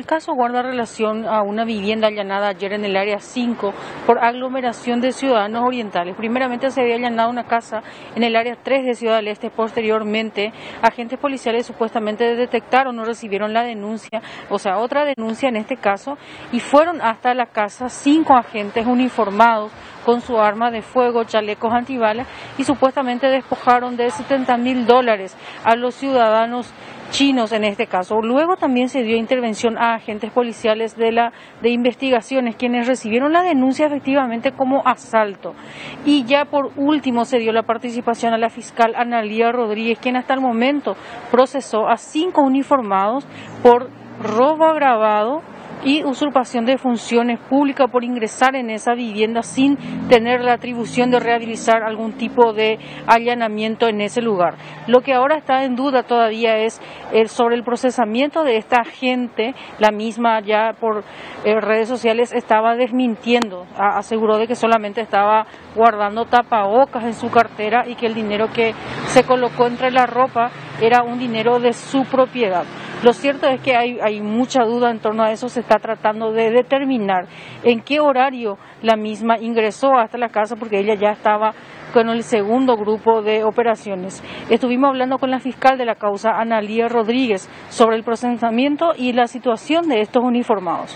El caso guarda relación a una vivienda allanada ayer en el área 5 por aglomeración de ciudadanos orientales. Primeramente se había allanado una casa en el área 3 de Ciudad del Este. Posteriormente, agentes policiales supuestamente detectaron o recibieron la denuncia, o sea, otra denuncia en este caso, y fueron hasta la casa 5 agentes uniformados con su arma de fuego, chalecos antibalas, y supuestamente despojaron de $70.000 a los ciudadanos chinos en este caso. Luego también se dio intervención a agentes policiales de investigaciones, quienes recibieron la denuncia efectivamente como asalto. Y ya por último se dio la participación a la fiscal Analía Rodríguez, quien hasta el momento procesó a 5 uniformados por robo agravado y usurpación de funciones públicas por ingresar en esa vivienda sin tener la atribución de realizar algún tipo de allanamiento en ese lugar. Lo que ahora está en duda todavía es sobre el procesamiento de esta gente. La misma ya por redes sociales estaba desmintiendo, aseguró de que solamente estaba guardando tapabocas en su cartera y que el dinero que se colocó entre la ropa era un dinero de su propiedad. Lo cierto es que hay mucha duda en torno a eso. Se está tratando de determinar en qué horario la misma ingresó hasta la casa, porque ella ya estaba con el segundo grupo de operaciones. Estuvimos hablando con la fiscal de la causa, Analía Rodríguez, sobre el procesamiento y la situación de estos uniformados.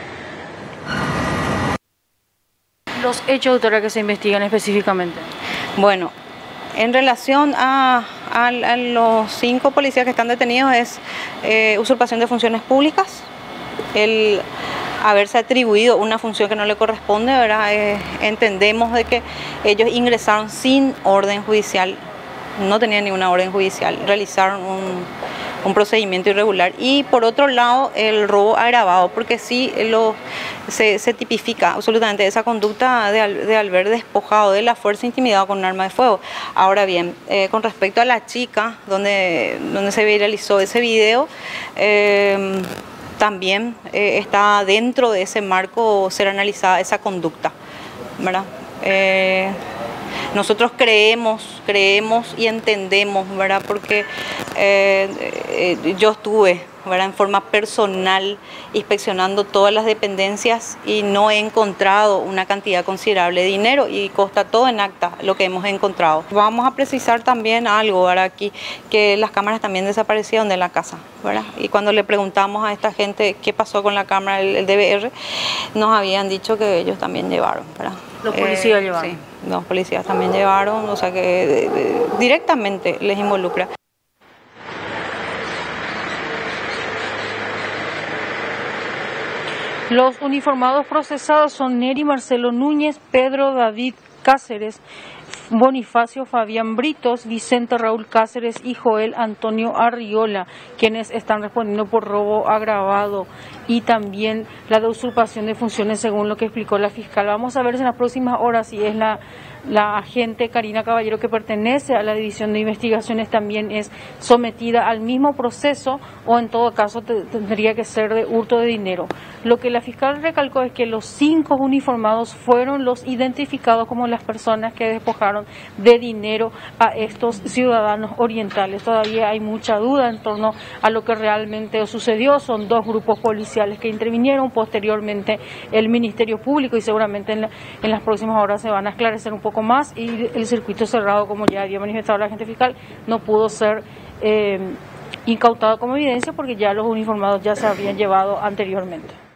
Los hechos, doctora, que se investigan específicamente. Bueno, en relación a los 5 policías que están detenidos es usurpación de funciones públicas, el haberse atribuido una función que no le corresponde, ¿verdad? Entendemos de que ellos ingresaron sin orden judicial, no tenían ninguna orden judicial, realizaron un procedimiento irregular. Y por otro lado, el robo agravado, porque sí se tipifica absolutamente esa conducta de haber despojado de la fuerza intimidado con un arma de fuego. Ahora bien, con respecto a la chica, donde se viralizó ese video, también está dentro de ese marco ser analizada esa conducta, ¿verdad? Nosotros creemos y entendemos, ¿verdad? Porque yo estuve, ¿verdad?, en forma personal inspeccionando todas las dependencias y no he encontrado una cantidad considerable de dinero, y consta todo en acta lo que hemos encontrado. Vamos a precisar también algo, ¿verdad?, aquí, que las cámaras también desaparecieron de la casa, ¿verdad? Y cuando le preguntamos a esta gente qué pasó con la cámara, el DVR, nos habían dicho que ellos también llevaron, ¿verdad? Los policías llevaron. Sí, los policías también llevaron, o sea que directamente les involucra. Los uniformados procesados son Neri Marcelo Núñez, Pedro David Cáceres, Bonifacio Fabián Britos, Vicente Raúl Cáceres y Joel Antonio Arriola, quienes están respondiendo por robo agravado y también la de usurpación de funciones, según lo que explicó la fiscal. Vamos a ver en las próximas horas si es la agente Karina Caballero, que pertenece a la División de Investigaciones, también es sometida al mismo proceso, o en todo caso tendría que ser de hurto de dinero. Lo que la fiscal recalcó es que los 5 uniformados fueron los identificados como las personas que despojaron de dinero a estos ciudadanos orientales. Todavía hay mucha duda en torno a lo que realmente sucedió. Son 2 grupos policiales que intervinieron, posteriormente el Ministerio Público, y seguramente en las próximas horas se van a esclarecer un poco más, y el circuito cerrado, como ya había manifestado la agente fiscal, no pudo ser incautado como evidencia porque ya los uniformados ya se habían llevado anteriormente.